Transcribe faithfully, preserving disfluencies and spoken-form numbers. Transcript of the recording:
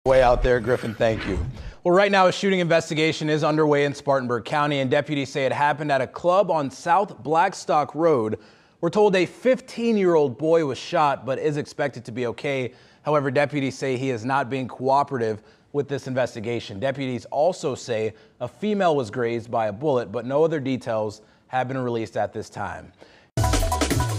Way out there, Griffin, thank you. Well, right now a shooting investigation is underway in Spartanburg County, and deputies say it happened at a club on South Blackstock Road. We're told a fifteen-year-old boy was shot but is expected to be okay. However, deputies say he is not being cooperative with this investigation. Deputies also say a female was grazed by a bullet, but no other details have been released at this time.